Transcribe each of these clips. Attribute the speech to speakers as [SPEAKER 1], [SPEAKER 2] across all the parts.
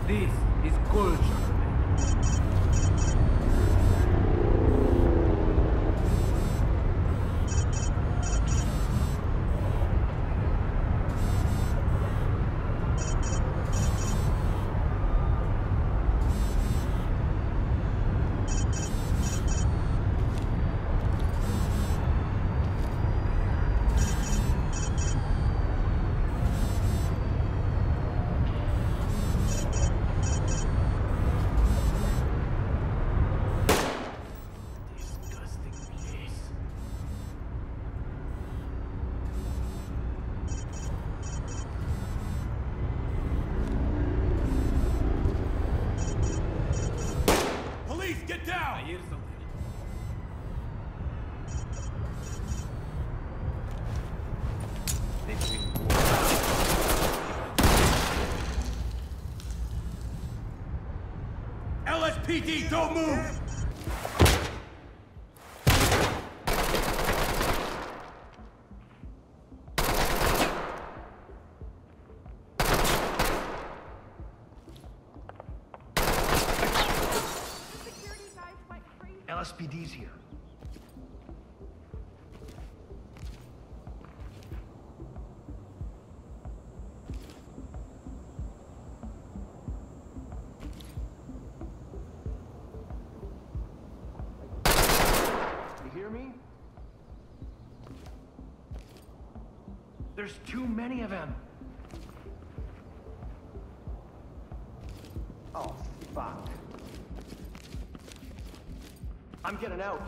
[SPEAKER 1] This is culture.
[SPEAKER 2] Get down!
[SPEAKER 1] I hear something.
[SPEAKER 2] LSPD, don't move!
[SPEAKER 3] LSPD's here. You hear me? There's too many of them. Oh, fuck. I'm getting out.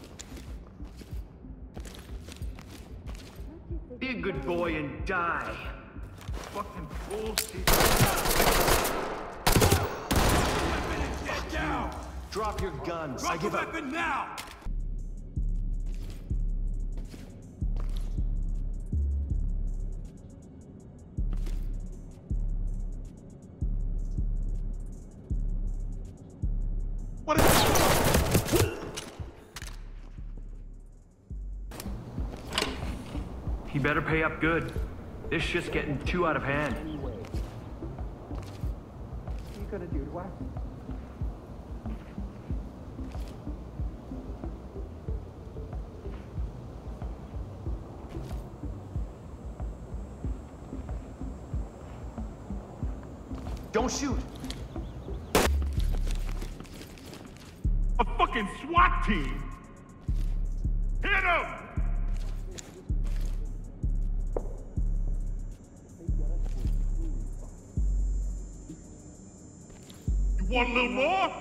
[SPEAKER 3] Be a good boy and die. Fucking bullshit.
[SPEAKER 2] Get down!
[SPEAKER 3] Drop your guns.
[SPEAKER 2] Drop
[SPEAKER 3] I give
[SPEAKER 2] the
[SPEAKER 3] up.
[SPEAKER 2] weapon now! What is
[SPEAKER 3] He better pay up good. This shit's getting too out of hand.
[SPEAKER 4] What are you gonna do to us?
[SPEAKER 3] Don't shoot.
[SPEAKER 2] a fucking SWAT team? Hit him! You want a little more?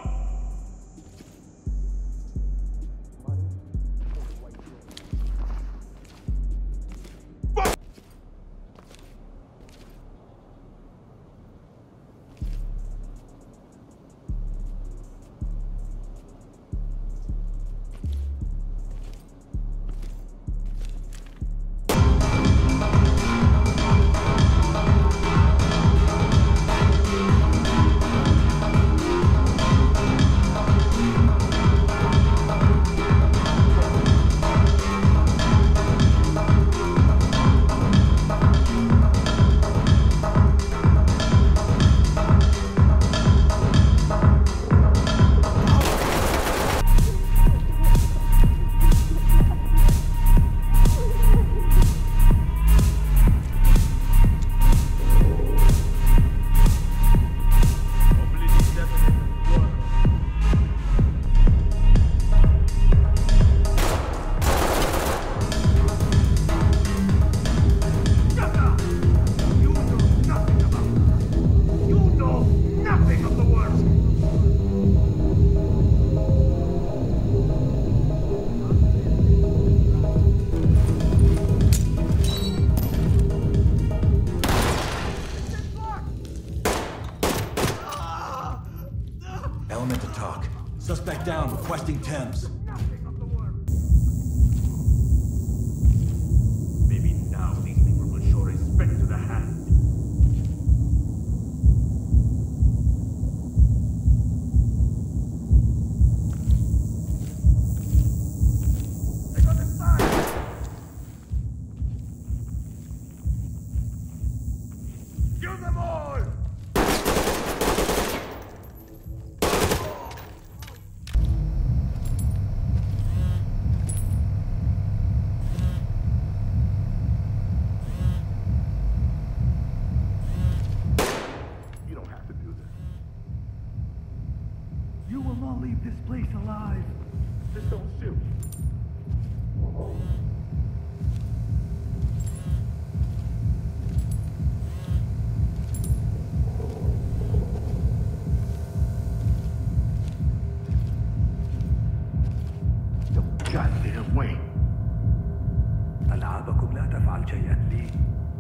[SPEAKER 1] أصحابكم لا تفعل شيئا لي.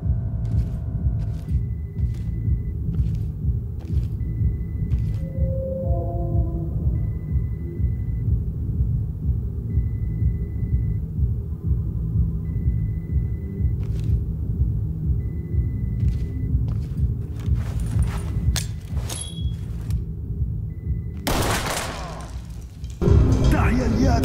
[SPEAKER 1] دعي اليد.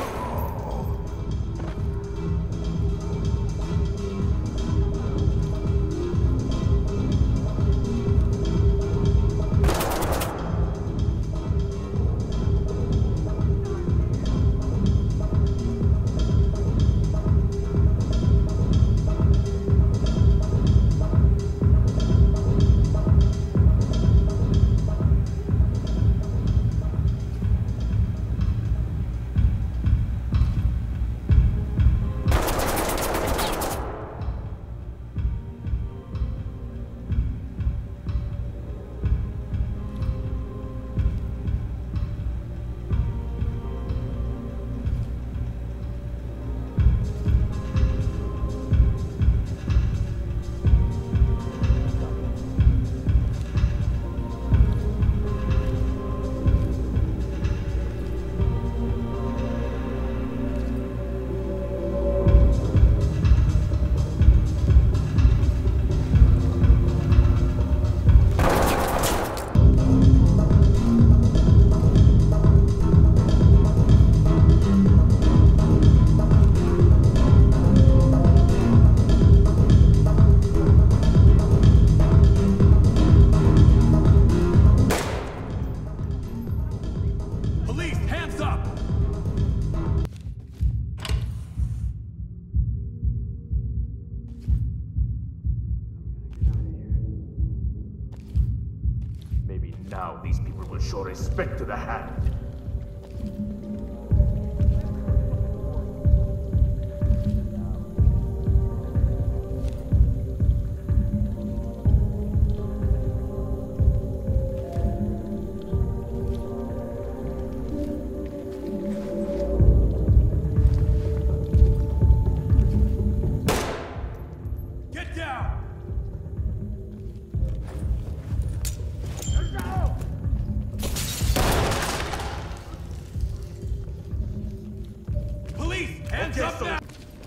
[SPEAKER 3] Now these people will show respect to the hand.
[SPEAKER 2] Get down! Hands up now!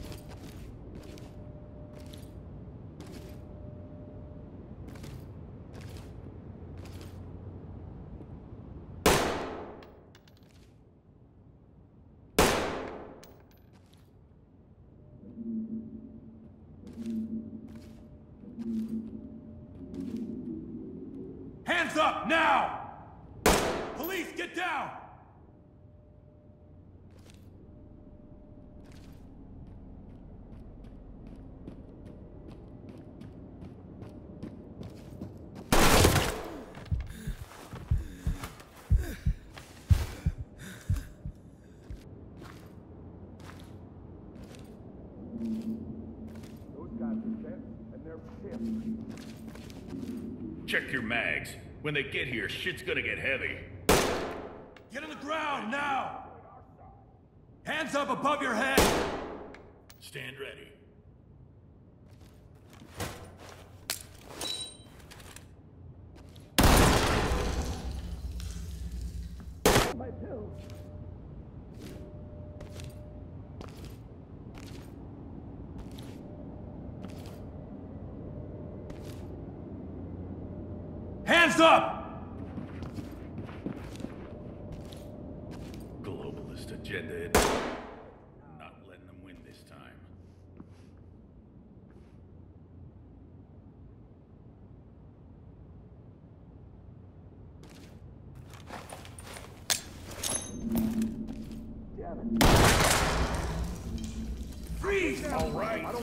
[SPEAKER 2] Hands up now! Police, get down! Check your mags. When they get here, shit's gonna get heavy. Get on the ground, now! Hands up above your head! Stand ready.
[SPEAKER 1] My pills.
[SPEAKER 2] Hands up! Globalist agenda. Not letting them win this time.
[SPEAKER 1] Damn it.
[SPEAKER 2] Freeze! All right.